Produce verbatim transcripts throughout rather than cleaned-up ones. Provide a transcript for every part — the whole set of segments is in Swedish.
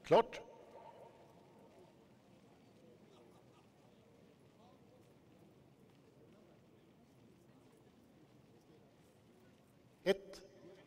Klart. Ett.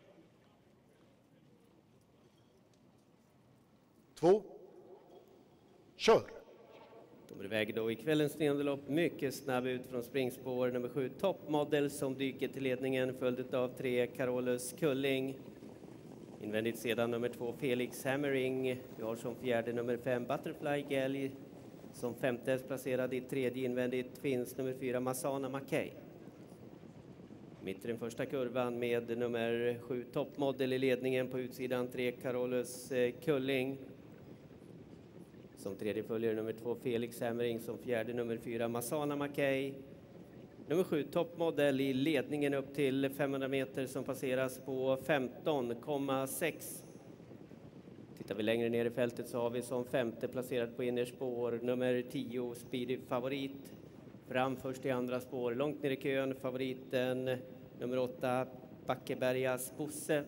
Två. Kör. De är iväg då i kvällens niondelopp mycket snabb ut från springspår. Nummer sju Top Model som dyker till ledningen, följt av tre Carolus Kulling. Invändigt sedan nummer två Felix Hammering. Vi har som fjärde nummer fem Butterfly Galley. Som femte placerad i tredje invändigt finns nummer fyra Masana McKay. Mitt i den första kurvan med nummer sju Top Model i ledningen, på utsidan tre Carolus Kulling. Som tredje följer nummer två Felix Hammering, som fjärde nummer fyra Masana McKay. Nummer sju Top Model i ledningen upp till femhundra meter som passeras på femton komma sex. Tittar vi längre ner i fältet så har vi som femte placerad på innerspår nummer tio Speedy Favorit. Fram först i andra spår, långt ner i kön favoriten nummer åtta Backebergas Bosse.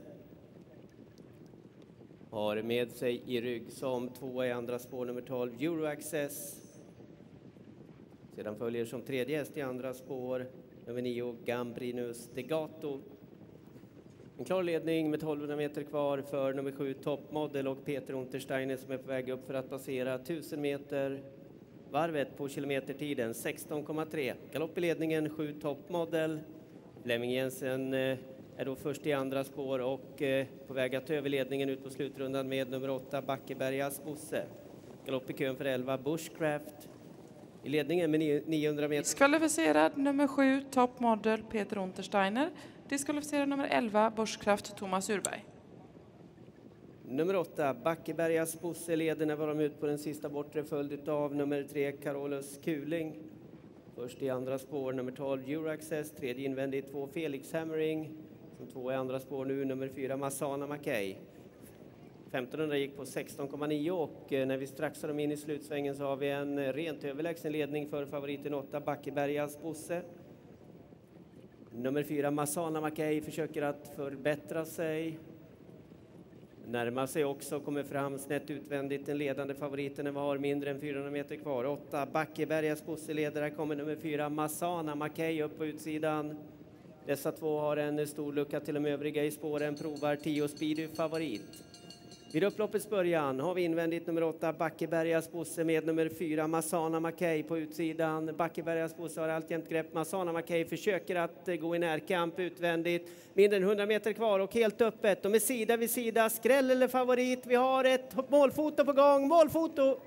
Har med sig i rygg som tvåa i andra spår nummer tolv Euro Access. Sedan följer som tredje häst i andra spår nummer nio Gambrinus Degato. En klar ledning med tolvhundra meter kvar för nummer sju Top Model och Peter Untersteiner som är på väg upp för att passera tusen meter. Varvet på kilometertiden sexton komma tre. Galopp i ledningen sju Top Model. Flemming Jensen är då först i andra spår och på väg att över ledningen ut på slutrundan med nummer åtta Backebergas Bosse. Galopp i kön för elva Bushcraft. I ledningen med niohundra meter. Diskvalificerad nummer sju Top Model Peter Untersteiner. Diskvalificerad nummer elva Bushcraft Thomas Urberg. Nummer åtta Backebergas Bosse leder när de ut på den sista bortre, följd av nummer tre Carolus Kuling. Först i andra spår nummer tolv Euro Access, tredje invändigt två Felix Hammering. Som två i andra spår nu nummer fyra Masana McKay. femtonhundra gick på sexton komma nio och när vi strax har dem in i slutsvängen så har vi en rent överlägsen ledning för favoriten åtta Backebergas Bosse. Nummer fyra Masana McKay försöker att förbättra sig. Närmar sig också, kommer fram snett utvändigt den ledande favoriten. Vi har mindre än fyrahundra meter kvar. åtta Backebergas Bosse leder. Där kommer nummer fyra Masana McKay upp på utsidan. Dessa två har en stor lucka till de övriga i spåren. Provar tio Speedy Favorit. Vid upploppets början har vi invändigt nummer åtta Backebergas Bosse med nummer fyra Masana McKay på utsidan. Backebergas Bosse har alltjämt grepp. Masana McKay försöker att gå i närkamp utvändigt. Mindre än hundra meter kvar och helt öppet. De är sida vid sida. Skräll eller favorit. Vi har ett målfoto på gång. Målfoto!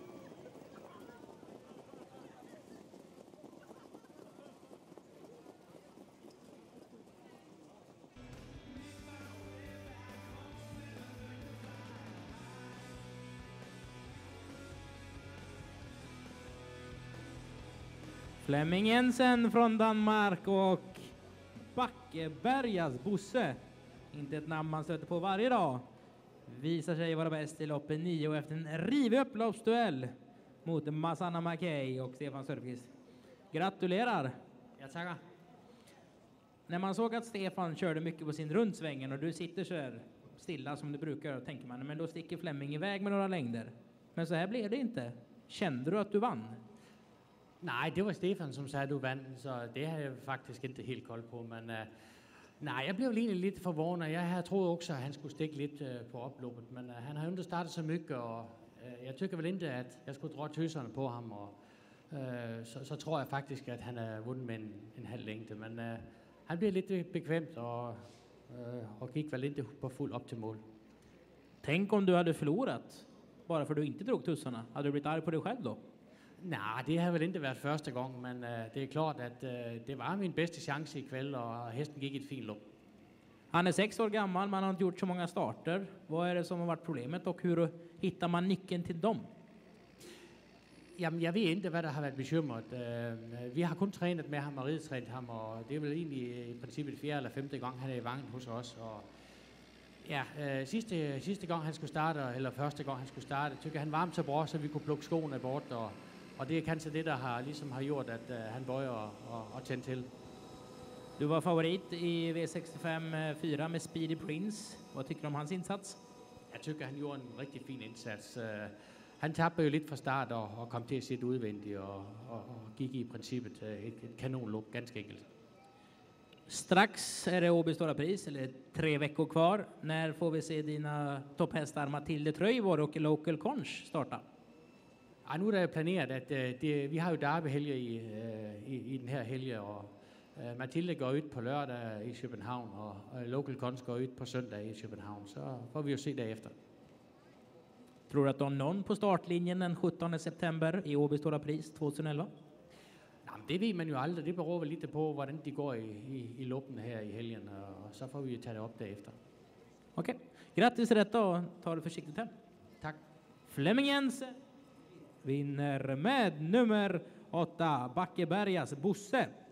Flemming Jensen från Danmark och Backebergas Bosse. Inte ett namn man stöter på varje dag. Visar sig vara bäst i loppet nio efter en rivig upploppsduell mot Masana McKay och Stefan Sörqvist. Gratulerar! Jag tackar. När man såg att Stefan körde mycket på sin rundsvängen och du sitter så här stilla som du brukar, tänker man, men då sticker Flemming iväg med några längder. Men så här blev det inte. Kände du att du vann? Nej, det var Stefan som sa att du vann, så det har jag faktiskt inte helt koll på. Men uh, nej, jag blev lite förvånad. Jag hade trott också att han skulle sticka lite uh, på upploppet, men uh, han har inte startat så mycket och uh, jag tycker väl inte att jag skulle dra tussarna på ham. Och, uh, så, så tror jag faktiskt att han har vunnit med en, en halv längd. Men uh, han blev lite bekvämt och, uh, och gick väl inte på full upp till mål. Tänk om du hade förlorat bara för att du inte drog tussarna. Hade du blivit arg på dig själv då? Nej, det har väl inte varit första gången, men uh, det är klart att uh, det var min bästa chans ikväll och hästen gick ett fint lopp. Han är sex år gammal, man har inte gjort så många starter. Vad är det som har varit problemet och hur hittar man nyckeln till dem? Jamen, jag vet inte vad det har varit bekymret. Uh, vi har kun tränat med ham och ridtränat ham, och det är väl egentligen i princip fjärde eller femte gång han är i vagn hos oss. Och ja, uh, sidste, sidste gång han skulle starta, eller första gång han skulle starta, tycker han varmt så bra, så vi kunne plukke skoene bort. Og, og det är kanske det, der har, ligesom har gjort, at uh, han bøjer og, og, og tænde til. Du var favorit i V sextiofem fyra med Speedy Prince. Vad tycker du om hans insats? jag tycker han gjorde en riktigt fin insats. Uh, han tappade ju lite från start och, och kom till att sitta udvändigt och, och, och gick i princippet uh, ett, ett kanonlopp, ganska enkelt. Strax är det Åby Stora Pris, eller tre veckor kvar. När får vi se dina topphästar Matilde Tröjvor och Local Conch starta? Ja, nu är det planerat att uh, det, vi har ju derbyhelger i, uh, i, i den här helgen. Och, uh, Matilde går ut på lördag i København och uh, Local Conch går ut på söndag i København. Så får vi ju se därefter. Tror du att du har någon på startlinjen den sjuttonde september i Åby Stora Pris tjugoelva? Ja, det vet man ju aldrig. Det beror väl lite på hur det går i, i, i loppen här i helgen. Och så får vi ju ta det upp därefter. Okej, okay. Grattis till detta och ta det försiktigt hem. Tack. Flemming Jensen vinner med nummer åtta, Backebergas Bosse.